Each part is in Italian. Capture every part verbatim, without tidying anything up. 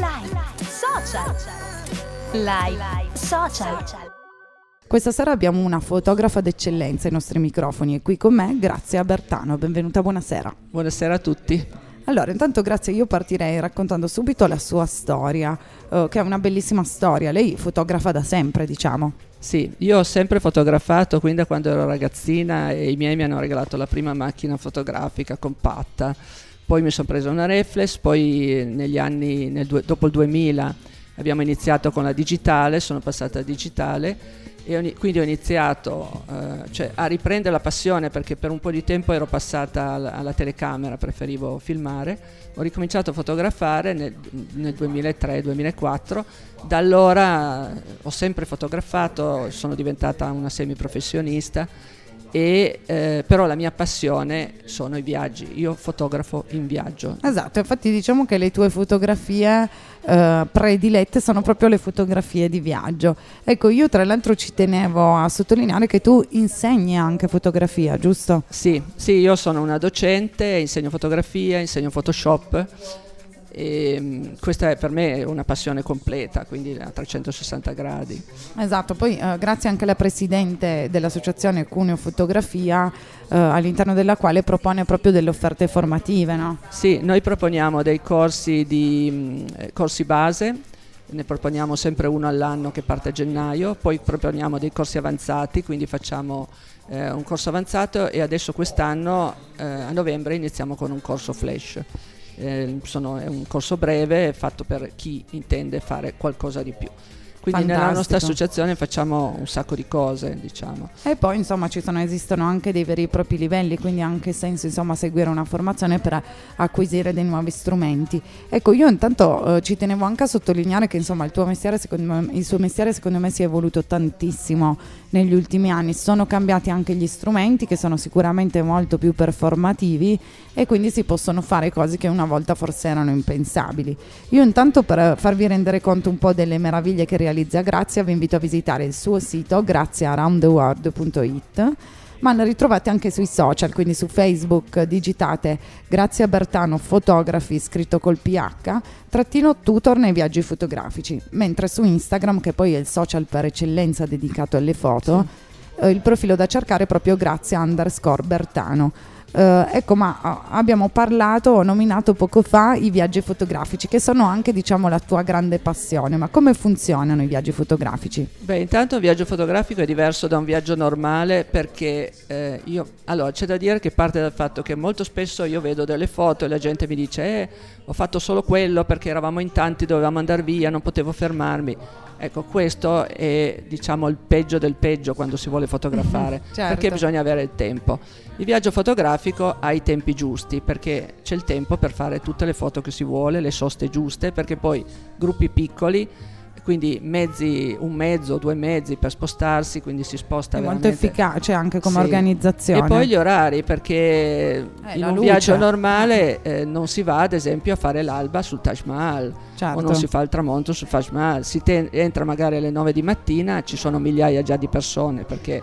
Live Social. Live Social. Questa sera abbiamo una fotografa d'eccellenza ai nostri microfoni e qui con me Grazia Bertano. Benvenuta, buonasera. Buonasera a tutti. Allora, intanto Grazia, io partirei raccontando subito la sua storia, eh, che è una bellissima storia. Lei fotografa da sempre, diciamo. Sì, io ho sempre fotografato, quindi da quando ero ragazzina e i miei mi hanno regalato la prima macchina fotografica compatta. Poi mi sono presa una reflex, poi negli anni, nel due, dopo il duemila abbiamo iniziato con la digitale, sono passata a digitale e ho, quindi ho iniziato eh, cioè, a riprendere la passione, perché per un po' di tempo ero passata alla, alla telecamera, preferivo filmare. Ho ricominciato a fotografare nel, nel duemilatré duemilaquattro, da allora ho sempre fotografato, sono diventata una semiprofessionista. E, eh, però la mia passione sono i viaggi, io fotografo in viaggio. Esatto, infatti diciamo che le tue fotografie eh, predilette sono proprio le fotografie di viaggio. Ecco, io tra l'altro ci tenevo a sottolineare che tu insegni anche fotografia, giusto? Sì, sì, io sono una docente, insegno fotografia, insegno Photoshop. E questa è per me una passione completa, quindi a trecentosessanta gradi. Esatto, poi eh, grazie anche alla presidente dell'associazione Cuneo Fotografia, eh, all'interno della quale propone proprio delle offerte formative, no? Sì, noi proponiamo dei corsi di mh, corsi base, ne proponiamo sempre uno all'anno che parte a gennaio, poi proponiamo dei corsi avanzati, quindi facciamo eh, un corso avanzato e adesso quest'anno eh, a novembre iniziamo con un corso flash. Eh, sono, è un corso breve fatto per chi intende fare qualcosa di più. Quindi Fantastico. Nella nostra associazione facciamo un sacco di cose, diciamo. E poi insomma ci sono, esistono anche dei veri e propri livelli, quindi ha anche senso insomma seguire una formazione per acquisire dei nuovi strumenti. Ecco, io intanto eh, ci tenevo anche a sottolineare che insomma il tuo mestiere, secondo me, il suo mestiere secondo me si è evoluto tantissimo negli ultimi anni. Sono cambiati anche gli strumenti, che sono sicuramente molto più performativi, e quindi si possono fare cose che una volta forse erano impensabili. Io intanto, per farvi rendere conto un po' delle meraviglie che realizza Grazia, vi invito a visitare il suo sito grazia around the world punto it, ma la ritrovate anche sui social, quindi su Facebook digitate Grazia Bertano Fotografi, scritto col P H, trattino tutor nei viaggi fotografici, mentre su Instagram, che poi è il social per eccellenza dedicato alle foto, sì, eh, il profilo da cercare è proprio Grazia underscore Bertano. Uh, ecco, ma uh, abbiamo parlato, ho nominato poco fa i viaggi fotografici, che sono anche, diciamo, la tua grande passione. Ma come funzionano i viaggi fotografici? Beh, intanto un viaggio fotografico è diverso da un viaggio normale, perché eh, io, allora c'è da dire che parte dal fatto che molto spesso io vedo delle foto e la gente mi dice eh, ho fatto solo quello perché eravamo in tanti, dovevamo andare via, non potevo fermarmi. Ecco, questo è, diciamo, il peggio del peggio quando si vuole fotografare, mm-hmm, certo, perché bisogna avere il tempo. Il viaggio fotografico ha i tempi giusti, perché c'è il tempo per fare tutte le foto che si vuole, le soste giuste, perché poi gruppi piccoli, quindi mezzi, un mezzo, due mezzi per spostarsi, quindi si sposta è veramente. Molto efficace anche come sì, organizzazione. E poi gli orari, perché eh, in un luce. viaggio normale eh, non si va ad esempio a fare l'alba sul Taj Mahal, certo, o non si fa il tramonto sul Taj Mahal, si te- entra magari alle nove di mattina, ci sono migliaia già di persone, perché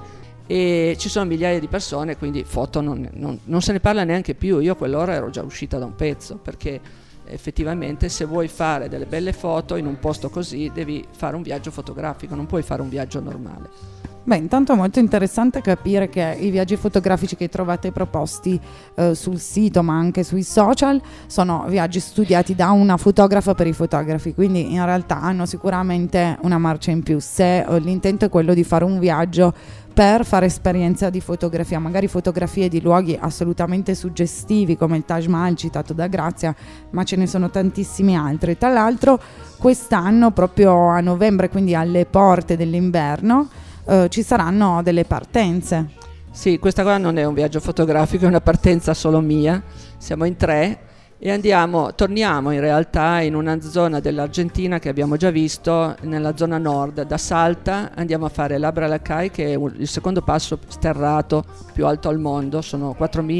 e ci sono migliaia di persone, quindi foto non, non, non se ne parla neanche più. Io a quell'ora ero già uscita da un pezzo, perché effettivamente se vuoi fare delle belle foto in un posto così devi fare un viaggio fotografico, non puoi fare un viaggio normale. Beh, intanto è molto interessante capire che i viaggi fotografici che trovate proposti eh, sul sito, ma anche sui social, sono viaggi studiati da una fotografa per i fotografi, quindi in realtà hanno sicuramente una marcia in più. Se eh, l'intento è quello di fare un viaggio per fare esperienza di fotografia, magari fotografie di luoghi assolutamente suggestivi come il Taj Mahal citato da Grazia, ma ce ne sono tantissimi altri. Tra l'altro quest'anno, proprio a novembre, quindi alle porte dell'inverno, Uh, ci saranno delle partenze. Sì, questa qua non è un viaggio fotografico, è una partenza solo mia. Siamo in tre e andiamo, torniamo in realtà in una zona dell'Argentina che abbiamo già visto, nella zona nord. Da Salta andiamo a fare l'Abra Lacai, che è il secondo passo sterrato più alto al mondo, sono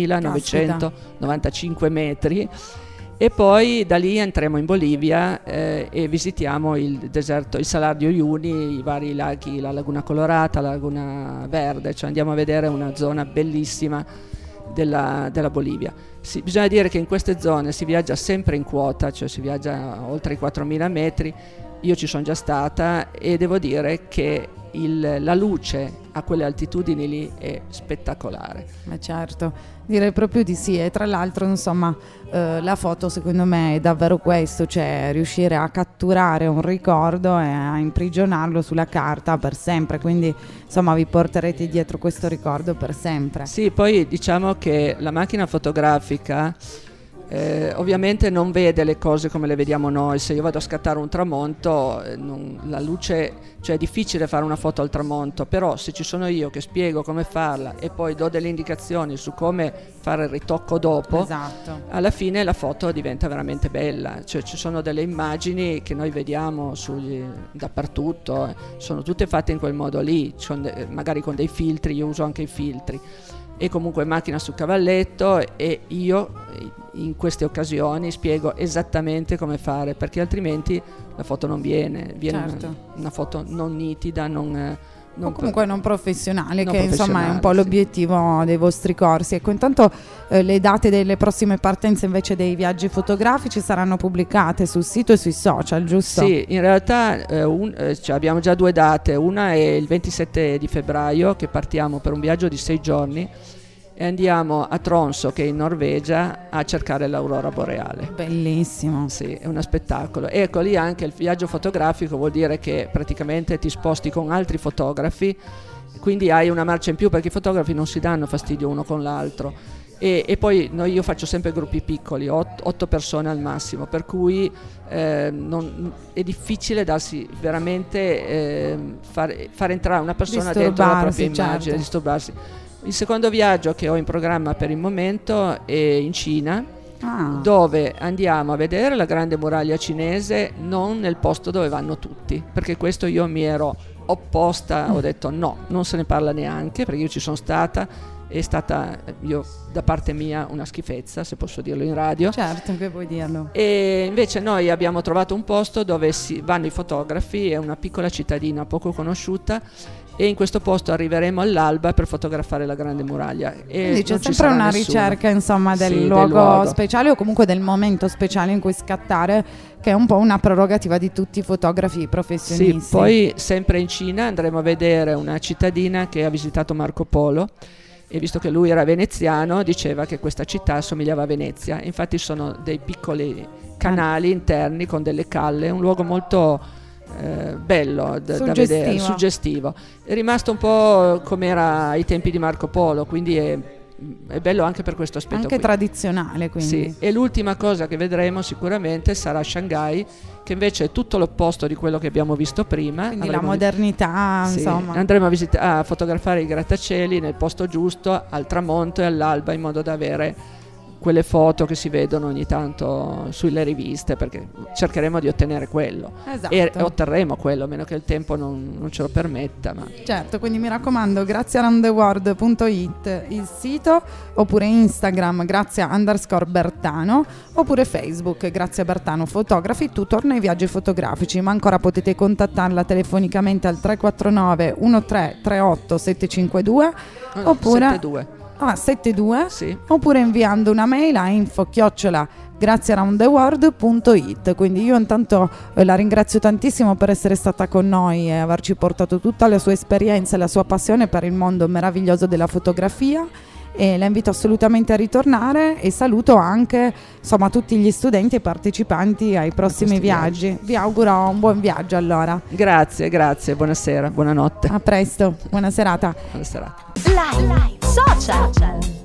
quattromilanovecentovantacinque metri. E poi da lì entriamo in Bolivia eh, e visitiamo il deserto, il Salar de Uyuni, i vari laghi, la Laguna Colorata, la Laguna Verde, cioè andiamo a vedere una zona bellissima della, della Bolivia. Sì, bisogna dire che in queste zone si viaggia sempre in quota, cioè si viaggia oltre i quattromila metri. Io ci sono già stata e devo dire che il, la luce a quelle altitudini lì è spettacolare. Ma certo, direi proprio di sì. E tra l'altro, insomma, eh, la foto secondo me è davvero questo, cioè riuscire a catturare un ricordo e a imprigionarlo sulla carta per sempre. Quindi insomma vi porterete dietro questo ricordo per sempre. Sì, poi diciamo che la macchina fotografica Eh, ovviamente non vede le cose come le vediamo noi. Se io vado a scattare un tramonto, eh, non, la luce, cioè è difficile fare una foto al tramonto, però se ci sono io che spiego come farla e poi do delle indicazioni su come fare il ritocco dopo, esatto, alla fine la foto diventa veramente bella. Cioè ci sono delle immagini che noi vediamo sugli, dappertutto, eh, sono tutte fatte in quel modo lì, de- magari con dei filtri, io uso anche i filtri, e comunque macchina su cavalletto, e io in queste occasioni spiego esattamente come fare, perché altrimenti la foto non viene, viene certo. una, una foto non nitida, non, non o comunque non professionale, non che insomma è un po' sì. l'obiettivo dei vostri corsi. Ecco, intanto eh, le date delle prossime partenze invece dei viaggi fotografici saranno pubblicate sul sito e sui social, giusto? Sì, in realtà eh, un, eh, cioè abbiamo già due date. Una è il ventisette di febbraio, che partiamo per un viaggio di sei giorni e andiamo a Tromsø, che è in Norvegia, a cercare l'aurora boreale. Bellissimo. Sì, è uno spettacolo. E ecco, lì anche il viaggio fotografico vuol dire che praticamente ti sposti con altri fotografi, quindi hai una marcia in più, perché i fotografi non si danno fastidio uno con l'altro. E, e poi noi, io faccio sempre gruppi piccoli, otto, otto persone al massimo, per cui eh, non, è difficile darsi veramente eh, far, far entrare una persona dentro la propria immagine, certo. disturbarsi. Il secondo viaggio che ho in programma per il momento è in Cina, ah. dove andiamo a vedere la grande muraglia cinese, non nel posto dove vanno tutti, perché questo io mi ero opposta, ho detto no, non se ne parla neanche, perché io ci sono stata, è stata io da parte mia una schifezza, se posso dirlo in radio. Certo che puoi dirlo. E invece noi abbiamo trovato un posto dove si vanno i fotografi, è una piccola cittadina poco conosciuta, e in questo posto arriveremo all'alba per fotografare la grande muraglia. E quindi c'è sempre una nessuno. ricerca, insomma, del, sì, luogo del luogo speciale, o comunque del momento speciale in cui scattare, che è un po' una prerogativa di tutti i fotografi professionisti. Sì, poi sempre in Cina andremo a vedere una cittadina che ha visitato Marco Polo, e visto che lui era veneziano diceva che questa città assomigliava a Venezia. Infatti sono dei piccoli canali interni con delle calle, un luogo molto Eh, bello d- da vedere, suggestivo. È rimasto un po' come era ai tempi di Marco Polo, quindi è, è bello anche per questo aspetto anche qui. tradizionale, quindi. Sì. E l'ultima cosa che vedremo sicuramente sarà Shanghai, che invece è tutto l'opposto di quello che abbiamo visto prima. Quindi Avremo la modernità, vi- insomma. sì. Andremo a, visita- a fotografare i grattacieli nel posto giusto, al tramonto e all'alba, in modo da avere quelle foto che si vedono ogni tanto sulle riviste, perché cercheremo di ottenere quello. Esatto. E otterremo quello, a meno che il tempo non, non ce lo permetta. Ma certo, quindi mi raccomando, grazia around the world punto it il sito, oppure Instagram grazia underscore Bertano, oppure Facebook grazia Bertano fotografi, tutor nei viaggi fotografici. Ma ancora potete contattarla telefonicamente al tre quattro nove uno tre tre otto sette cinque due, no, oppure sette due. Ah, sette due, sì. Oppure inviando una mail a info chiocciola grazia around the world punto it. Quindi io intanto eh, la ringrazio tantissimo per essere stata con noi e averci portato tutta la sua esperienza e la sua passione per il mondo meraviglioso della fotografia, e la invito assolutamente a ritornare, e saluto anche, insomma, tutti gli studenti e partecipanti ai prossimi viaggi. viaggi. Vi auguro un buon viaggio allora. Grazie, grazie, buonasera, buonanotte. A presto, buona serata. Buona serata. Live, live, social.